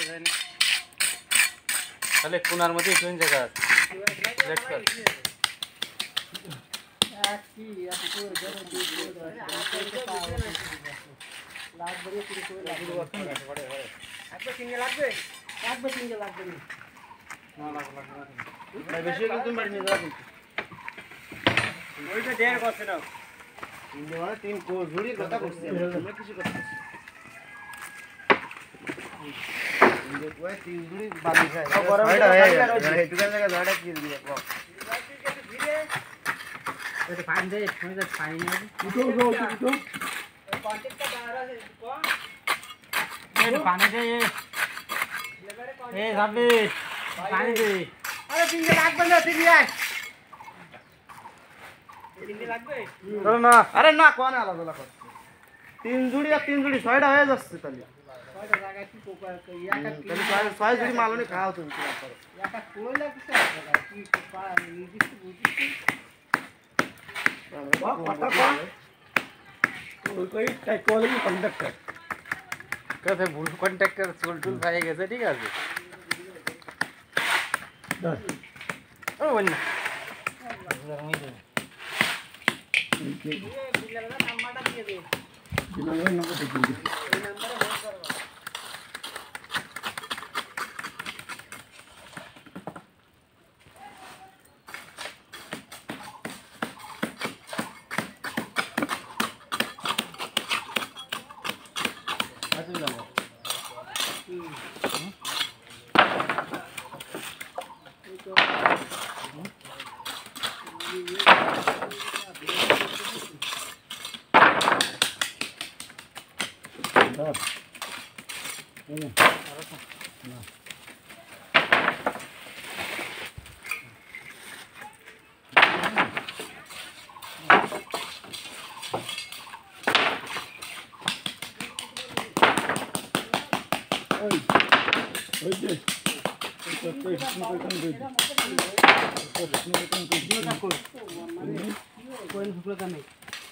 তাহলে কোনার মধ্যে কোন জায়গা আছে সিলেক্ট কর কি এত করে জোরে দিয়ে লাগ বড় করে করে লাগবে একবার সিঙ্গেল লাগবে একবার সিঙ্গেল লাগবে না লাগবে না বেশি হলে তুমি বাড়ি নিয়ে যাও কিন্তু ওইটা দেড় করছে না তিন মানে তিন কোর ঝুড়ির কথা বলছি আমরা কিছু কথা বলছি ইন্দে কয় তিন ঝুড়ি বালি খায় ছয়টা হয়ে গেল এই দুটো জায়গা ছয়টা কি দিবে কম এটা ফাইন দে তুমি তো ফাইন না উঠো কন্টেক্টটা দাঁড়া আছে কোন এই পানি দে এই যাবে পানি দে আরে তিনটে লাগবে না তিনটে আয় তিনটে লাগবে চলো না আরে না কোন আলাদা করছে তিন ঝুড়ি আর তিন ঝুড়ি ছয়টা হয়ে যাচ্ছে তাহলে ছয়টা জায়গায় কি কোপা তাহলে ছয় ঝুড়ি মালনি খাও তুমি কি করো একটা কই লাগছে কি কোপা নির্দিষ্ট বুঝিস কথা কই টাই কোয়ালিটি কন্ডাক্টর কথা ভুল কন্ডাক্টর চুল টুল খাই গেছে ঠিক আছে ও বন্যা বিল্লালের নাম্বারটা দিয়ে দে বিল্লালের নাম্বার দিয়ে দিন এই নাম্বারে ফোন করবা আচ্ছা যাবো कोई फुकलता नहीं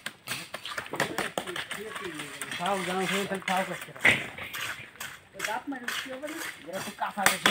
खाओ जाओ फिर तक खाओ करते रहो दांत में क्यों बड़ी जरा तो काफा दे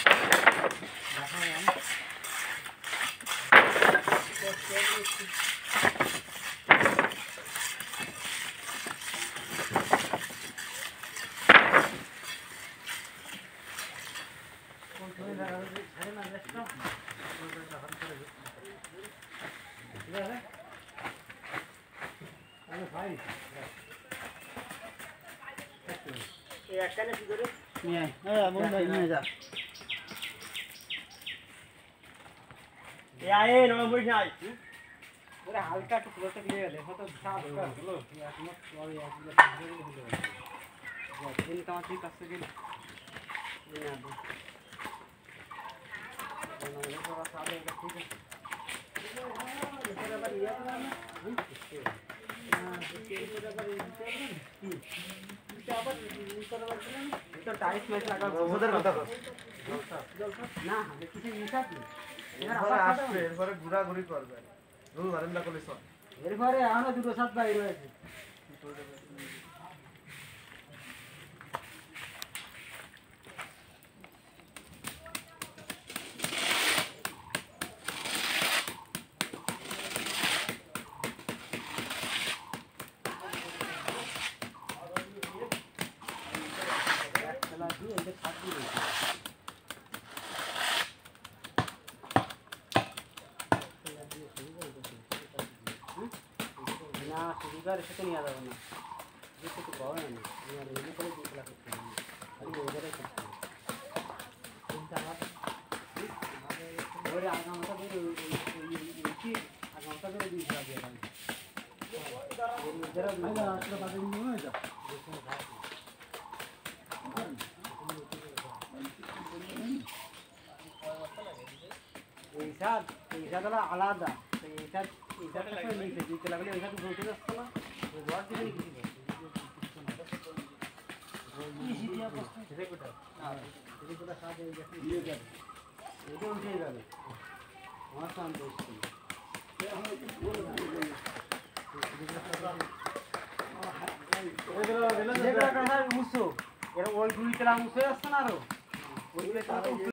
হালকা টুকরোটা দিয়ে গেলে হয়তো সাপ হলো এখনো পরে দিন কামাতি কাছে গেলে টাইস ম্যাচ লাগা ওদের কথা না কিছু হিসাব নেই এরপরে ঘোরাঘুরি করবে বারান্দা করলে সব এরপরে আমরা দুটো সাত বাইরে রয়েছে না সুবিধার সাথে নিয়ে যাবে না যেটা তো পাওয়া না এমনি করে দিয়ে খেলা করতে হবে খালি ওদেরই করতে হবে কিন্তু আমাদের আগামটা ধরে উঠি আগামটা ধরে দিয়ে খেলা দিয়ে যাবে এইটা হলো আলাদা এইটা এইটাতে করে নিয়েছে দিতে লাগলে ওইটা তো বলতে যাচ্ছে না রড দিলে কিছু উঠে যাবে আমার সামনে বুঝছো এরা ওই দুই তেলা উঠে আসছে না আরো ওই